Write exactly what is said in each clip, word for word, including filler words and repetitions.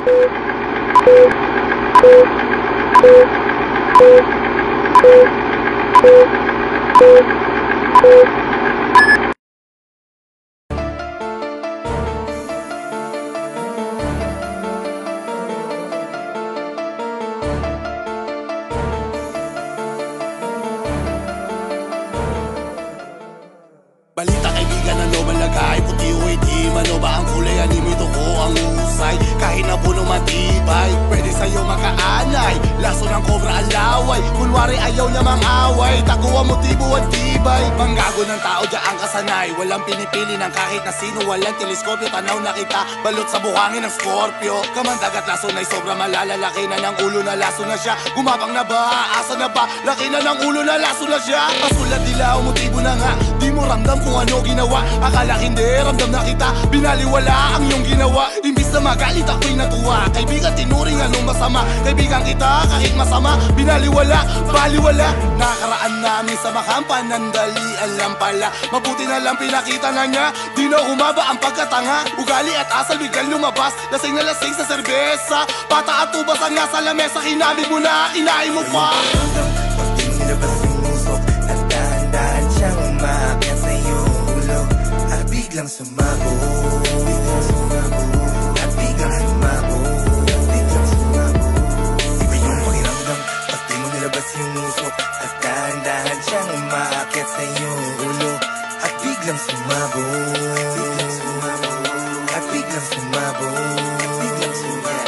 Balita kaibigan, ano malagay? Puti o itim, ano ba ang kulay? Animito ko ang usay, kahit na puno matibay. Pwede sa'yo makaanay, laso ng kobra alaway. Kunwari ayaw niya mang-away, taguan motibo at tibay. Manggago ng tao dyan kasanay, walang pinipili ng kahit na sino. Walang teleskopyo, tanaw na kita, balot sa buhangin ng Scorpio. Kamandag at laso na'y sobra malalalaki na ng ulo na laso na siya. Gumabang na ba? Asa na ba? Laki na ng ulo na laso na siya. Pasulat dilaw, motibo na nga, di mo ramdam kung ano ginawa. Akala hindi, ramdam na kita, binaliwala ang iyong ginawa. Imbis na magalit ako'y natuwa, kaibigan tinuring anong masama. Kaibigan kita kahit masama, binaliwala, baliwala. Nakaraan namin sa makampan, nandali alam pala. Mabuti na lang pinakita na niya, di na humaba ang pagkatanga. Ugali at asal biglang lumabas, lasing na lasing sa serbesa. Pata at tubas ang nasa lamesa, kinami mo na, kinain mo pa. Pagting nilabas yung musok, at dahan-dahan siyang umakyat sa iyong ulo. At biglang sumabo, biglang sumabo, at biglang sumabo, at biglang sumabo. Iba yung pakiramdam, pagting mo nilabas yung musok, at dahan-dahan siyang umakyat sa iyong ulo. At biglang sumabo, biglang sumabo, at biglang sumabo, at biglang sumabo.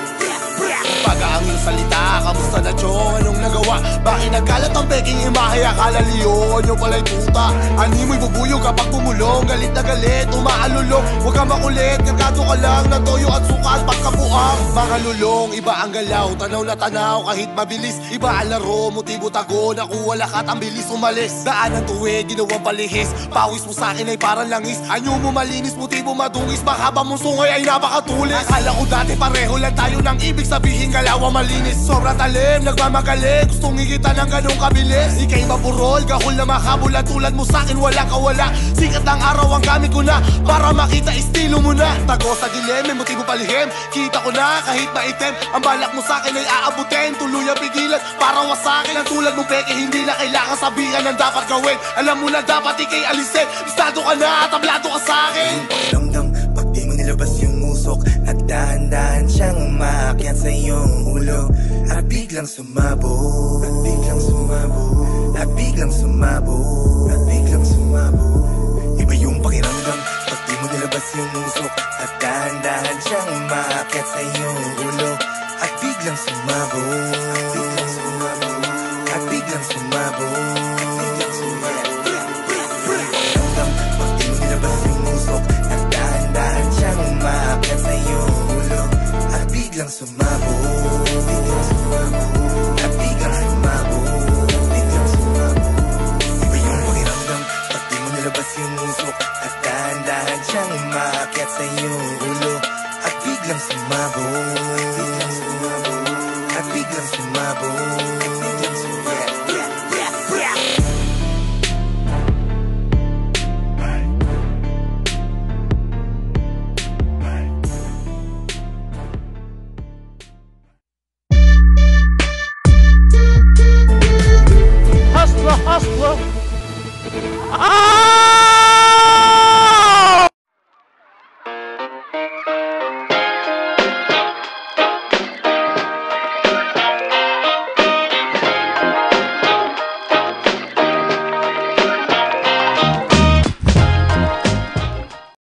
Pag ang iyong salita, kamusta na chong? Anong nagawa? Bakit nagkalat ang peking imahe? Akala liyon yung pala'y tuta. Animoy bubuyog kapag bumulong, galit na galit, umaalulong. Huwag ka makulit, kargado ka lang na toyo at suka at pagkabuang. Mga lulong, iba ang galaw, tanaw na tanaw kahit mabilis. Iba ang laro, motibo tago, nakuha lakat ang bilis umalis. Daan ng tuwid, ginawang palihis, pawis mo sa'kin ay parang langis. Anyo mo malinis, motibo madungis, makaba mong sungay ay napakatulis. Akala ko dati pareho lang tayo ng ibig sabihin galawa malinis. Sobrang talim, nagmamagaling, gustong higita ng ganong kabilis. Ika'y maburol, gahol na makabula, tulad mo sa'kin wala kawala. Sikat ng araw ang gamit ko na, para makita estilo mo na. Tago sa dilim, may motibo palihim, kita ko na kahit maitim. Ang balak mo sa'kin ay aabutin, tuluyan pigilan, para wasakin. Ang tulad mo peke, hindi na kailangan sabihan ang dapat gawin. Alam mo na dapat ika'y alisin, estado ka na, tablado ka sa'kin. Pakiramdam, pag di mo nilabas yung musok, at dahan-dahan siyang umakyat sa iyong ulo. At biglang sumabo, at biglang sumabo, at biglang sumabo, at biglang sumabo. Iba yung pakiramdam, pag di mo nilabas yung musok, at dahan-dahan siyang umakyat sa iyong ulo. At biglang sumabo, at biglang sumabo, at biglang sumabo, at biglang sumabo. Pakiramdam, pag di mo nilabas yung musok, at dahan-dahan siyang umakyat sa iyong ulo. At biglang sumabo, biglang sumabo, at biglang sumabo, at biglang sumabo. Iba yung pakiramdam, pag di mo nilabas yung musok, at dahan-dahan siyang umakyat sa iyong ulo. At biglang sumabo, biglang sumabo, at biglang sumabo.